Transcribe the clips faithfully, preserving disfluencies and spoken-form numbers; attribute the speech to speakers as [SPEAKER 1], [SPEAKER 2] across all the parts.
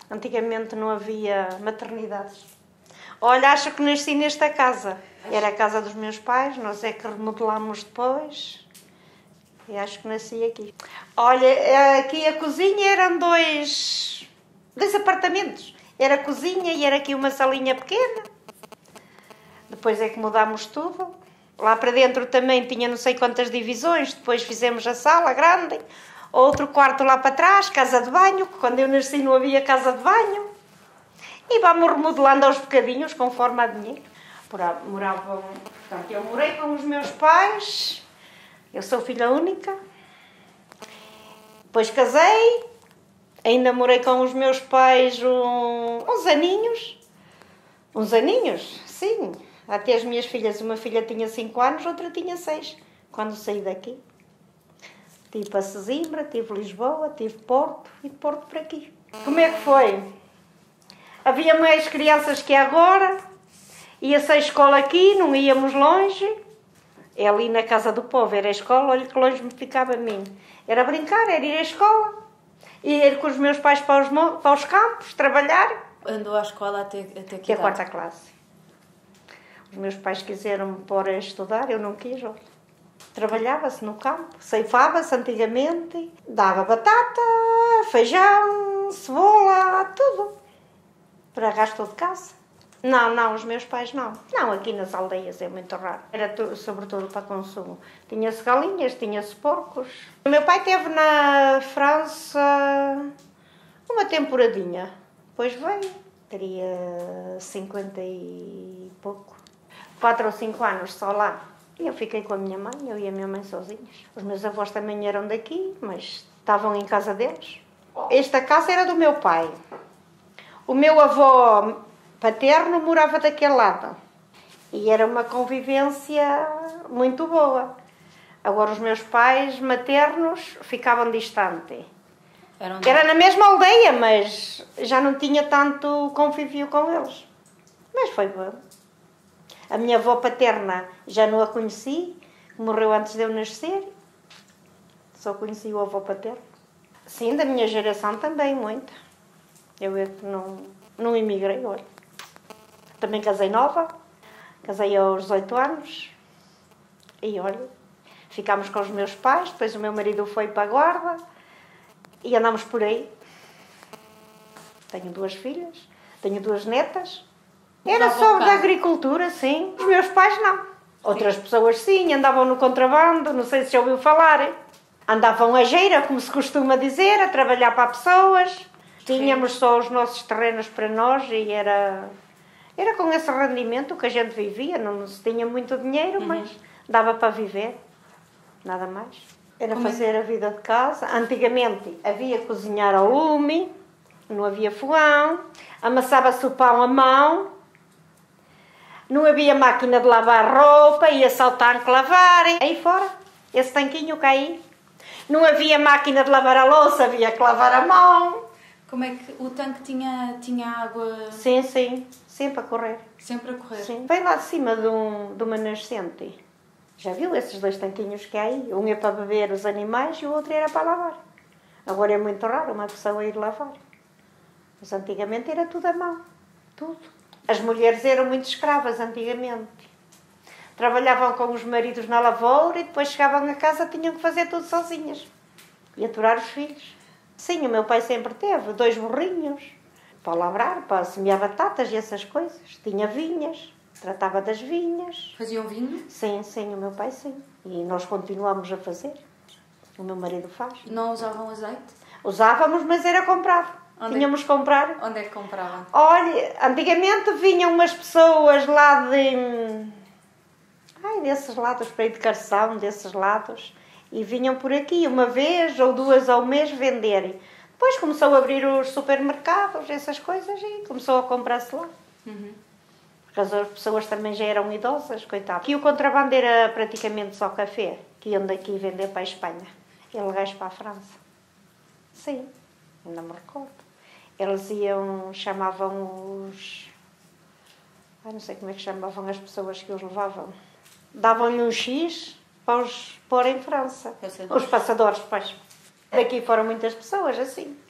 [SPEAKER 1] Antigamente não havia maternidades. Olha, acho que nasci nesta casa. Era a casa dos meus pais, nós é que remodelámos depois. E acho que nasci aqui. Olha, aqui a cozinha eram dois, dois apartamentos. Era a cozinha e era aqui uma salinha pequena. Depois é que mudámos tudo. Lá para dentro também tinha não sei quantas divisões. Depois fizemos a sala grande. Outro quarto lá para trás, casa de banho. Quando eu nasci não havia casa de banho. E vamos remodelando aos bocadinhos, conforme a dinheiro. Moravam, portanto, eu morei com os meus pais. Eu sou filha única. Depois casei. Ainda morei com os meus pais um, uns aninhos. Uns aninhos, sim. Até as minhas filhas, uma filha tinha cinco anos, outra tinha seis. Quando saí daqui. Tive para Sesimbra, tive Lisboa, tive Porto e de Porto para aqui. Como é que foi? Havia mais crianças que agora. Ia-se à escola aqui, não íamos longe. É ali na casa do povo, era a escola, olha que longe me ficava a mim. Era brincar, era ir à escola. Ir com os meus pais para os, para os campos, trabalhar.
[SPEAKER 2] Andou à escola até, até que
[SPEAKER 1] Até a quarta classe. Os meus pais quiseram me pôr a estudar, eu não quis. Olha. Trabalhava-se no campo, ceifava-se antigamente, dava batata, feijão, cebola, tudo. Para gasto de casa. Não, não, os meus pais não. Não, aqui nas aldeias é muito raro. Era tudo, sobretudo para consumo. Tinha-se galinhas, tinha-se porcos. O meu pai esteve na França uma temporadinha. Depois veio. Teria cinquenta e pouco. Quatro ou cinco anos só lá. E eu fiquei com a minha mãe, eu e a minha mãe sozinhos. Os meus avós também eram daqui, mas estavam em casa deles. Esta casa era do meu pai. O meu avô paterno morava daquele lado. E era uma convivência muito boa. Agora os meus pais maternos ficavam distantes. Era na mesma aldeia, mas já não tinha tanto convívio com eles. Mas foi bom. A minha avó paterna já não a conheci, morreu antes de eu nascer. Só conheci o avô paterno. Sim, da minha geração também, muito. Eu é que não, não emigrei, olha. Também casei nova, casei aos dezoito anos. E olha, ficámos com os meus pais, depois o meu marido foi para a guarda. E andámos por aí. Tenho duas filhas, tenho duas netas. Era só da agricultura, sim. Os meus pais não. Outras pessoas sim, andavam no contrabando, não sei se já ouviu falar. Andavam a geira, como se costuma dizer, a trabalhar para pessoas. Tínhamos só os nossos terrenos para nós e era, era com esse rendimento que a gente vivia. Não se tinha muito dinheiro, uhum. Mas dava para viver. Nada mais. Era como fazer é? A vida de casa. Antigamente havia cozinhar ao lume, não havia fogão, amassava-se o pão à mão, não havia máquina de lavar roupa, ia-se ao tanque lavar. Aí fora, esse tanquinho caía. Não havia máquina de lavar a louça, havia que lavar a mão.
[SPEAKER 2] Como é que o tanque tinha, tinha água?
[SPEAKER 1] Sim, sim, sempre a correr.
[SPEAKER 2] Sempre a correr?
[SPEAKER 1] Sim. Vem lá de cima de, um, de uma nascente. Já viu esses dois tanquinhos que há aí? Um é para beber os animais e o outro era para lavar. Agora é muito raro uma pessoa ir lavar. Mas antigamente era tudo à mão. Tudo. As mulheres eram muito escravas antigamente. Trabalhavam com os maridos na lavoura e depois chegavam a casa e tinham que fazer tudo sozinhas. E aturar os filhos. Sim, o meu pai sempre teve dois burrinhos para lavrar, para semear batatas e essas coisas. Tinha vinhas. Tratava das vinhas.
[SPEAKER 2] Faziam vinho?
[SPEAKER 1] Sim, sim, o meu pai sim. E nós continuamos a fazer. O meu marido faz.
[SPEAKER 2] Não usavam azeite?
[SPEAKER 1] Usávamos, mas era comprado. Onde Tínhamos
[SPEAKER 2] é
[SPEAKER 1] que comprar.
[SPEAKER 2] Onde é que compravam?
[SPEAKER 1] Olha, antigamente vinham umas pessoas lá de... Ai, desses lados, para ir de Carção, desses lados. E vinham por aqui uma vez ou duas ao mês venderem. Depois começou a abrir os supermercados, essas coisas, e começou a comprar-se lá.
[SPEAKER 2] Uhum.
[SPEAKER 1] Porque as pessoas também já eram idosas, coitado. Aqui o contrabando era praticamente só café, que iam daqui vender para a Espanha. Ilegais para a França. Sim, ainda me recordo. Eles iam, chamavam os... Ai, não sei como é que chamavam as pessoas que os levavam. Davam-lhe um X para os pôr em França. Passadores. Os passadores, pois. Daqui foram muitas pessoas, assim.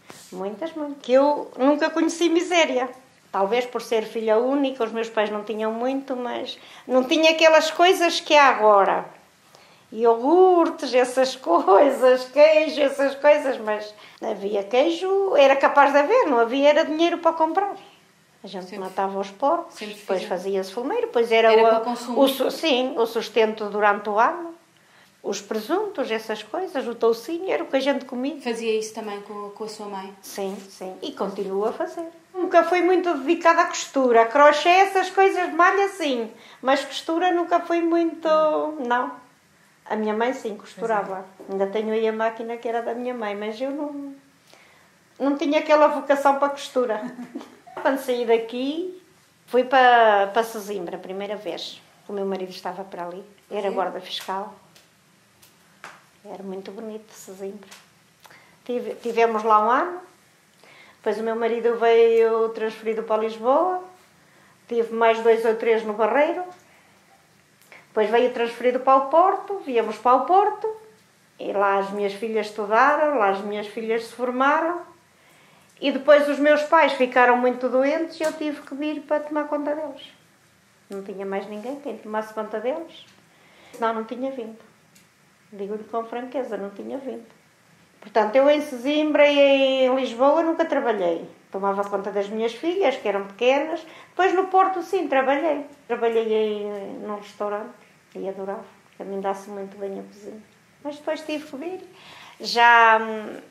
[SPEAKER 1] Muitas, muitas. Que eu nunca conheci miséria. Talvez por ser filha única, os meus pais não tinham muito, mas não tinha aquelas coisas que há agora. Iogurtes, essas coisas, queijo, essas coisas, mas havia queijo, era capaz de haver, não havia, era dinheiro para comprar. A gente sempre matava os porcos, depois fazia-se fumeiro, depois era,
[SPEAKER 2] era
[SPEAKER 1] o,
[SPEAKER 2] para consumo.
[SPEAKER 1] o, sim, o sustento durante o ano. Os presuntos, essas coisas, o toucinho, era o que a gente comia.
[SPEAKER 2] Fazia isso também com, com a sua mãe?
[SPEAKER 1] Sim, sim. E continua a fazer. Nunca fui muito dedicada à costura. Crochê, essas coisas de malha, sim. Mas costura nunca fui muito... Não. A minha mãe, sim, costurava. É. Ainda tenho aí a máquina que era da minha mãe, mas eu não... Não tinha aquela vocação para costura. Quando saí daqui, fui para, para Sesimbra, a primeira vez. O meu marido estava para ali. Era sim. Guarda fiscal. Era muito bonito, Sesimbra. Tive, tivemos lá um ano. Depois o meu marido veio transferido para Lisboa. Tive mais dois ou três no Barreiro. Depois veio transferido para o Porto. Viemos para o Porto. E lá as minhas filhas estudaram. Lá as minhas filhas se formaram. E depois os meus pais ficaram muito doentes. E eu tive que vir para tomar conta deles. Não tinha mais ninguém quem tomasse conta deles. Senão não tinha vindo. Digo-lhe com franqueza, não tinha vindo. Portanto, eu em Sesimbra e em Lisboa nunca trabalhei. Tomava conta das minhas filhas, que eram pequenas. Depois no Porto, sim, trabalhei. Trabalhei em, num restaurante e adorava, porque a mim dá-se muito bem a cozinha. Mas depois tive que vir. Já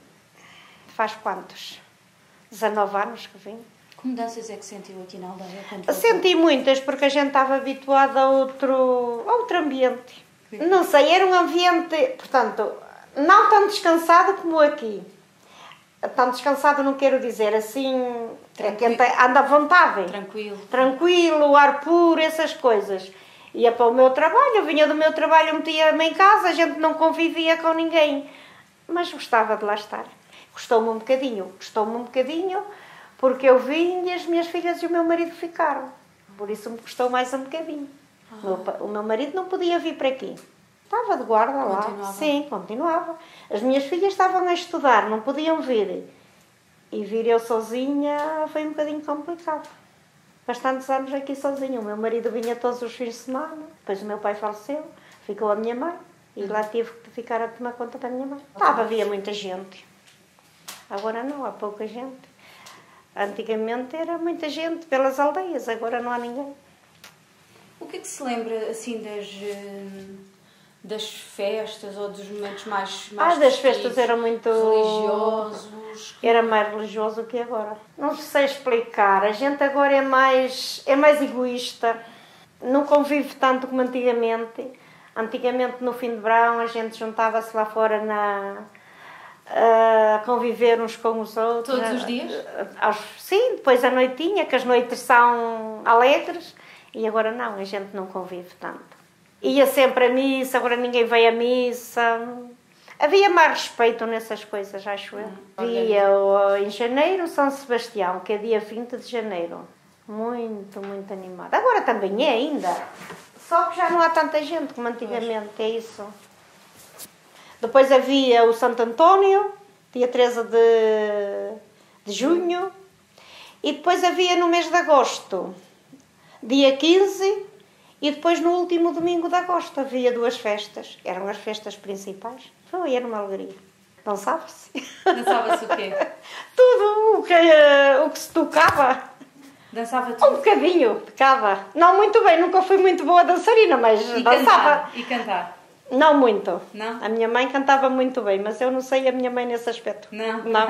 [SPEAKER 1] faz quantos? dezanove anos que vim.
[SPEAKER 2] Que mudanças é que sentiu aqui na aldeia?
[SPEAKER 1] Senti muitas, porque a gente estava habituada a outro, a outro ambiente. Não sei, era um ambiente, portanto, não tão descansado como aqui. Tão descansado não quero dizer, assim, tranquilo. Anda à vontade.
[SPEAKER 2] Tranquilo.
[SPEAKER 1] Tranquilo, ar puro, essas coisas. Ia para o meu trabalho, eu vinha do meu trabalho, metia-me em casa, a gente não convivia com ninguém. Mas gostava de lá estar. Gostou-me um bocadinho, gostou-me um bocadinho, porque eu vim e as minhas filhas e o meu marido ficaram. Por isso me gostou mais um bocadinho. Ah. O meu marido não podia vir para aqui. Estava de guarda lá.
[SPEAKER 2] Continuava.
[SPEAKER 1] Sim, continuava. As minhas filhas estavam a estudar, não podiam vir. E vir eu sozinha foi um bocadinho complicado. Bastantes anos aqui sozinha. O meu marido vinha todos os fins de semana. Depois o meu pai faleceu. Ficou a minha mãe. E lá tive que ficar a tomar conta da minha mãe. Estava, havia muita gente. Agora não, há pouca gente. Antigamente era muita gente pelas aldeias. Agora não há ninguém.
[SPEAKER 2] O que é que se lembra, assim, das, das festas ou dos momentos mais, mais
[SPEAKER 1] Ah, das festas era muito...
[SPEAKER 2] religiosos?
[SPEAKER 1] Era mais religioso que agora. Não sei explicar. A gente agora é mais, é mais egoísta. Não convive tanto como antigamente. Antigamente, no fim de verão, a gente juntava-se lá fora na... a conviver uns com os outros.
[SPEAKER 2] Todos os dias?
[SPEAKER 1] Sim, depois à noitinha, que as noites são alegres. E agora não, a gente não convive tanto. Ia sempre à missa, agora ninguém vai à missa. Havia mais respeito nessas coisas, acho eu. Havia em janeiro São Sebastião, que é dia vinte de janeiro. Muito, muito animado. Agora também é ainda. Só que já não há tanta gente como antigamente, é isso. Depois havia o Santo António, dia treze de, de junho. E depois havia no mês de agosto, dia quinze, e depois no último domingo de agosto havia duas festas. Eram as festas principais. Foi, era uma alegria. Dançava-se.
[SPEAKER 2] Dançava-se o quê?
[SPEAKER 1] Tudo o que, o que se tocava.
[SPEAKER 2] Dançava tudo?
[SPEAKER 1] Um bocadinho, tocava. Não muito bem, nunca fui muito boa dançarina, mas
[SPEAKER 2] e
[SPEAKER 1] dançava.
[SPEAKER 2] Cantar? E cantar?
[SPEAKER 1] Não muito.
[SPEAKER 2] Não?
[SPEAKER 1] A minha mãe cantava muito bem, mas eu não sei a minha mãe nesse aspecto.
[SPEAKER 2] Não?
[SPEAKER 1] Não.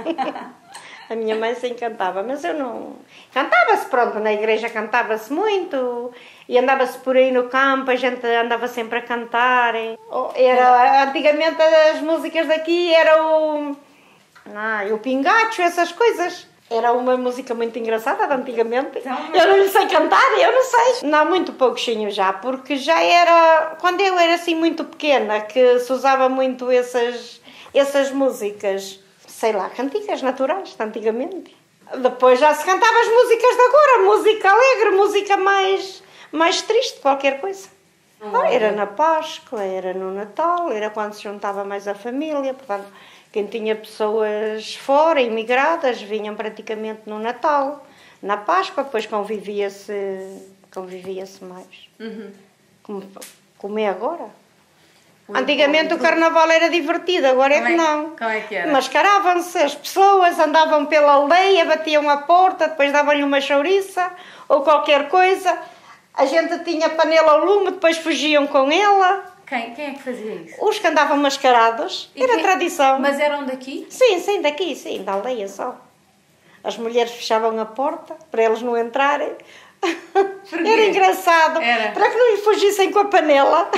[SPEAKER 1] A minha mãe sim cantava, mas eu não... Cantava-se, pronto, na igreja cantava-se muito, e andava-se por aí no campo, a gente andava sempre a cantar. Era, antigamente as músicas daqui eram o, o pingacho, essas coisas. Era uma música muito engraçada de antigamente. Eu não lhe sei cantar, eu não sei. Não, muito pouquinho já, porque já era... Quando eu era assim muito pequena, que se usava muito essas, essas músicas... Sei lá, cantigas naturais, de antigamente. Depois já se cantava as músicas de agora, música alegre, música mais, mais triste, qualquer coisa. Ah, era na Páscoa, era no Natal, era quando se juntava mais a família, portanto, Quem tinha pessoas fora, imigradas, vinham praticamente no Natal, na Páscoa, depois convivia-se convivia-se mais.
[SPEAKER 2] Uhum.
[SPEAKER 1] Como, como é agora. Antigamente o carnaval era divertido, agora é que não.
[SPEAKER 2] Como é que era?
[SPEAKER 1] Mascaravam-se, as pessoas andavam pela aldeia, batiam a porta, depois davam-lhe uma chouriça ou qualquer coisa. A gente tinha panela ao lume, depois fugiam com ela.
[SPEAKER 2] Quem, quem é que fazia isso?
[SPEAKER 1] Os que andavam mascarados,
[SPEAKER 2] E
[SPEAKER 1] era
[SPEAKER 2] quem...
[SPEAKER 1] tradição.
[SPEAKER 2] Mas eram daqui?
[SPEAKER 1] Sim, sim, daqui, sim, da aldeia só. As mulheres fechavam a porta para eles não entrarem. Era engraçado,
[SPEAKER 2] Era.
[SPEAKER 1] para que não lhe fugissem com a panela.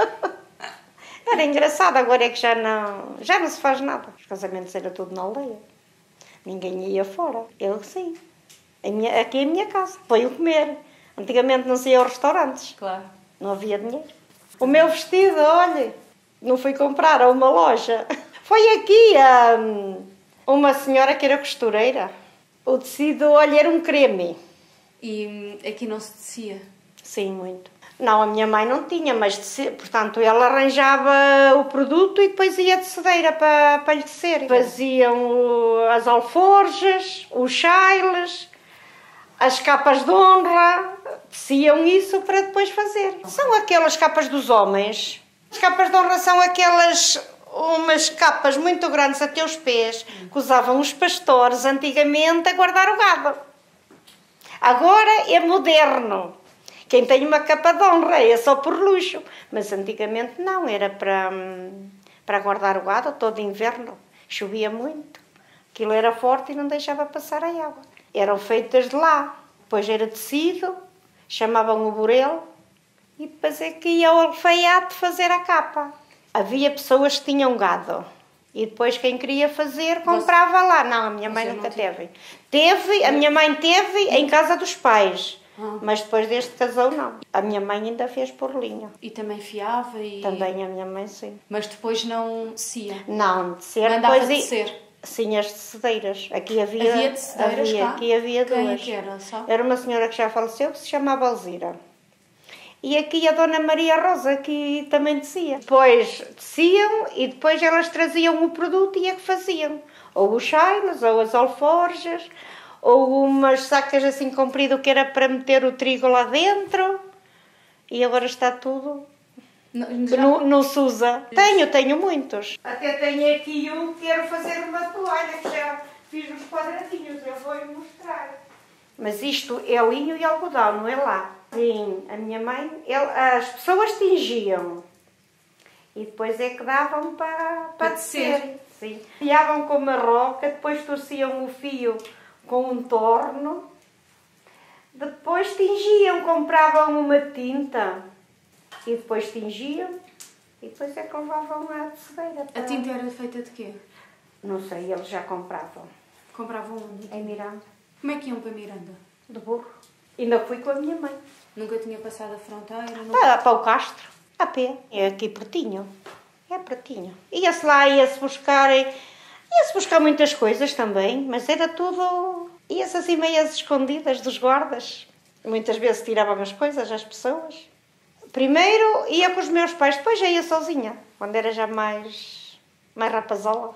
[SPEAKER 1] Era engraçado, agora é que já não, já não se faz nada. Os casamentos era tudo na aldeia. Ninguém ia fora. Eu sim. A minha, aqui é a minha casa. Foi o comer. Antigamente não se ia aos restaurantes.
[SPEAKER 2] Claro.
[SPEAKER 1] Não havia dinheiro. O meu vestido, olha, não fui comprar a uma loja. Foi aqui um, uma senhora que era costureira. O tecido, olha, era um creme.
[SPEAKER 2] E aqui não se tecia?
[SPEAKER 1] Sim, muito. Não, a minha mãe não tinha, mas, portanto, ela arranjava o produto e depois ia de cedeira para, para lhe tecer. Faziam as alforjes, os chailes, as capas de honra, teciam isso para depois fazer. São aquelas capas dos homens. As capas de honra são aquelas, umas capas muito grandes até os pés, que usavam os pastores antigamente a guardar o gado. Agora é moderno. Quem tem uma capa de honra é só por luxo. Mas antigamente não, era para, para guardar o gado todo inverno. Chovia muito. Aquilo era forte e não deixava passar a água. Eram feitas de lá. Depois era tecido, chamavam o burel e depois é que ia ao alfaiate fazer a capa. Havia pessoas que tinham gado. E depois quem queria fazer comprava lá. Não, a minha mãe nunca teve. Teve, a minha mãe teve em casa dos pais. Ah. Mas depois deste casou, não. A minha mãe ainda fez por linha.
[SPEAKER 2] E também fiava? E...
[SPEAKER 1] Também a minha mãe, sim.
[SPEAKER 2] Mas depois não tecia?
[SPEAKER 1] Não, tecer.
[SPEAKER 2] Mandava
[SPEAKER 1] depois
[SPEAKER 2] tecer?
[SPEAKER 1] Sim, as tecedeiras. Aqui havia...
[SPEAKER 2] Havia tecedeiras
[SPEAKER 1] havia,
[SPEAKER 2] cá?
[SPEAKER 1] Aqui havia duas.
[SPEAKER 2] Quem é que era? Só?
[SPEAKER 1] Era uma senhora que já faleceu, que se chamava Alzira. E aqui a Dona Maria Rosa, que também tecia. Depois teciam e depois elas traziam o produto e é que faziam. Ou os chailes, ou as alforjas, ou umas sacas assim comprido que era para meter o trigo lá dentro. E agora está tudo... Não, já... não, não se usa. Tenho, tenho muitos. Até tenho aqui um que quero fazer uma toalha, que já fiz uns quadradinhos, eu vou-lhe mostrar. Mas isto é linho e algodão, não é lá? Sim, a minha mãe, ele, as pessoas tingiam e depois é que davam para, para tecer. Sim. Fiavam com uma roca, depois torciam o fio com um torno, depois tingiam, compravam uma tinta e depois tingiam e depois é que levavam à tecedeira. Para...
[SPEAKER 2] A tinta era feita de quê?
[SPEAKER 1] Não sei, eles já compravam.
[SPEAKER 2] Compravam onde?
[SPEAKER 1] Em Miranda.
[SPEAKER 2] Como é que iam para Miranda?
[SPEAKER 1] De burro. Ainda fui com a minha mãe.
[SPEAKER 2] Nunca tinha passado a fronteira?
[SPEAKER 1] Nunca... Para, para o Castro, a pé. É aqui pertinho. É pertinho. Ia-se lá, ia-se buscar... Ia-se buscar muitas coisas também, mas era tudo... Ia-se assim meias escondidas dos guardas. Muitas vezes tiravam as coisas, as pessoas. Primeiro ia com os meus pais, depois já ia sozinha. Quando era já mais... mais rapazola.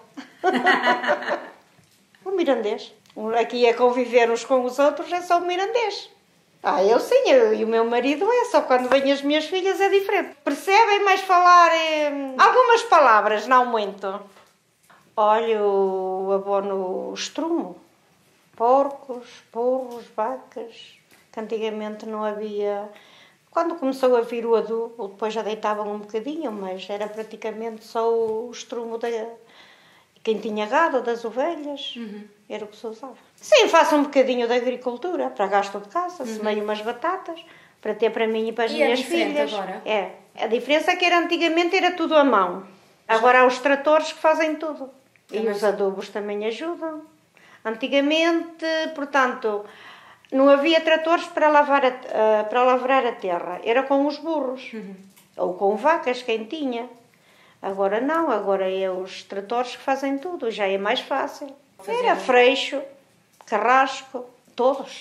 [SPEAKER 1] O mirandês. Aqui a conviver uns com os outros é só o mirandês. Ah, eu sim, eu e o meu marido é, só quando vêm as minhas filhas é diferente. Percebem mais falar eh, algumas palavras, não muito. Olha, o abono estrumo. Porcos, burros, vacas, que antigamente não havia... Quando começou a vir o adubo, depois já deitavam um bocadinho, mas era praticamente só o estrumo da... Quem tinha gado, das ovelhas, uhum. Era o que se usava. Sim, faço um bocadinho de agricultura, para gasto de casa, uhum. Semeio umas batatas, para ter para mim e para as
[SPEAKER 2] e
[SPEAKER 1] minhas
[SPEAKER 2] é
[SPEAKER 1] filhas.
[SPEAKER 2] Agora?
[SPEAKER 1] É. A diferença é que era antigamente era tudo à mão. Agora há os tratores que fazem tudo. Também. E os adubos também ajudam. Antigamente, portanto, não havia tratores para, lavar a, para lavrar a terra. Era com os burros. Uhum. Ou com vacas, quem tinha. Agora não, agora é os tratores que fazem tudo, já é mais fácil. Era freixo, carrasco, todos.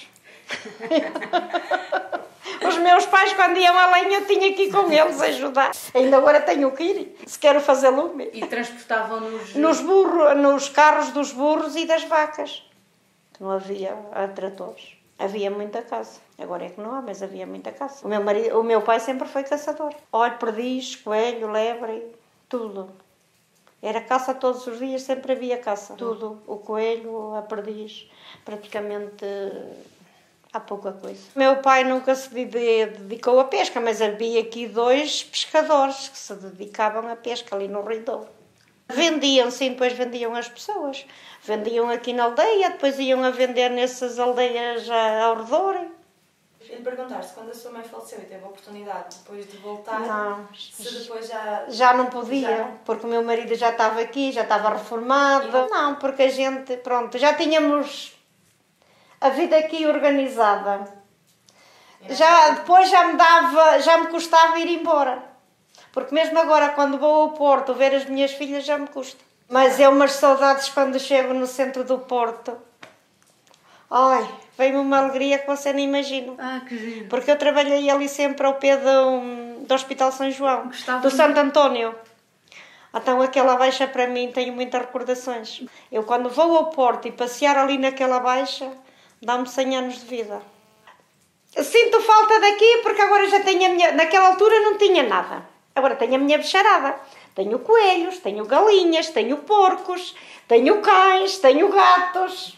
[SPEAKER 1] Os meus pais, quando iam à lenha, eu tinha que ir com eles ajudar. Ainda agora tenho que ir, se quero fazer lume.
[SPEAKER 2] E transportavam-nos...
[SPEAKER 1] Nos, burro, nos carros dos burros e das vacas. Não havia tratores. Havia muita caça. Agora é que não há, mas havia muita caça. O meu, marido, o meu pai sempre foi caçador. Olho, perdiz, coelho, lebre, tudo. Era caça todos os dias, sempre havia caça. Tudo. O coelho, a perdiz, praticamente... Há pouca coisa. Meu pai nunca se dedicou à pesca, mas havia aqui dois pescadores que se dedicavam à pesca ali no Rio Douro. Vendiam, sim, depois vendiam as pessoas. Vendiam aqui na aldeia, depois iam a vender nessas aldeias ao redor.
[SPEAKER 3] E lhe perguntar se quando a sua mãe faleceu e teve a oportunidade depois de voltar,
[SPEAKER 1] não,
[SPEAKER 3] se depois já...
[SPEAKER 1] Já não podia,
[SPEAKER 3] já...
[SPEAKER 1] porque o meu marido já estava aqui, já estava reformado. Não, não porque a gente, pronto, já tínhamos... a vida aqui organizada. Já, depois já me dava, já me custava ir embora. Porque mesmo agora, quando vou ao Porto ver as minhas filhas, já me custa. Mas é umas saudades quando chego no centro do Porto. Ai, vem-me uma alegria que você nem imagina.
[SPEAKER 2] Ah, que giro.
[SPEAKER 1] Porque eu trabalhei ali sempre ao pé do, do Hospital São João,
[SPEAKER 2] Gostava
[SPEAKER 1] do Santo António. Então aquela baixa para mim tenho muitas recordações. Eu quando vou ao Porto e passear ali naquela baixa, dá-me cem anos de vida. Eu sinto falta daqui porque agora já tenho a minha... Naquela altura não tinha nada. Agora tenho a minha bicharada. Tenho coelhos, tenho galinhas, tenho porcos, tenho cães, tenho gatos.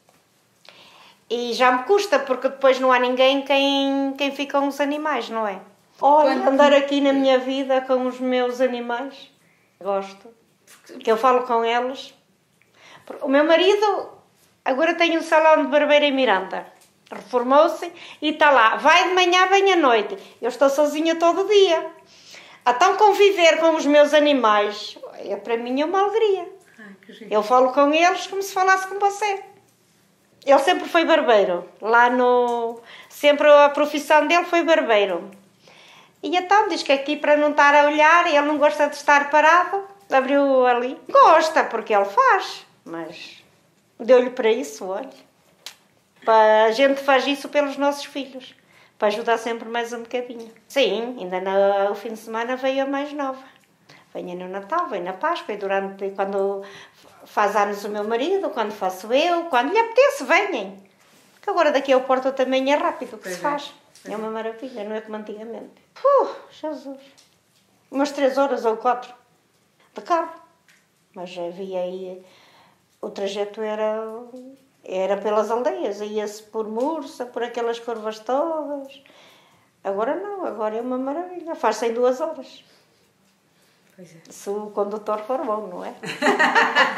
[SPEAKER 1] E já me custa porque depois não há ninguém quem, quem fica com os animais, não é? Olha,
[SPEAKER 2] Quando...
[SPEAKER 1] andar aqui na minha vida com os meus animais. Gosto. Que eu falo com eles. O meu marido... Agora tem um salão de barbeiro em Miranda. Reformou-se e está lá. Vai de manhã, vem à noite. Eu estou sozinha todo dia. Então conviver com os meus animais, é, para mim é uma alegria.
[SPEAKER 2] Ai, que giro.
[SPEAKER 1] Eu falo com eles como se falasse com você. Ele sempre foi barbeiro. Lá no... Sempre a profissão dele foi barbeiro. E então diz que aqui para não estar a olhar, ele não gosta de estar parado. Abriu ali. Gosta, porque ele faz. Mas... deu-lhe para isso, olha. A gente faz isso pelos nossos filhos. Para ajudar sempre mais um bocadinho. Sim, ainda no o fim de semana veio a mais nova. Venha no Natal, vem na Páscoa. E durante, quando faz anos o meu marido, quando faço eu, quando lhe apetece, venham. Porque agora daqui ao Porto também é rápido o que
[SPEAKER 2] pois
[SPEAKER 1] se
[SPEAKER 2] é.
[SPEAKER 1] faz. É uma maravilha, não é como antigamente. Uh, Jesus. Umas três horas ou quatro de carro. Mas havia aí... O trajeto era, era pelas aldeias, ia-se por Mursa, por aquelas curvas todas. Agora não, agora é uma maravilha, faz-se em duas horas.
[SPEAKER 2] Pois é.
[SPEAKER 1] Se o condutor for bom, não é?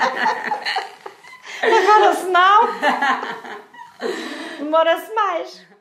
[SPEAKER 1] Agora se não, demora-se mais.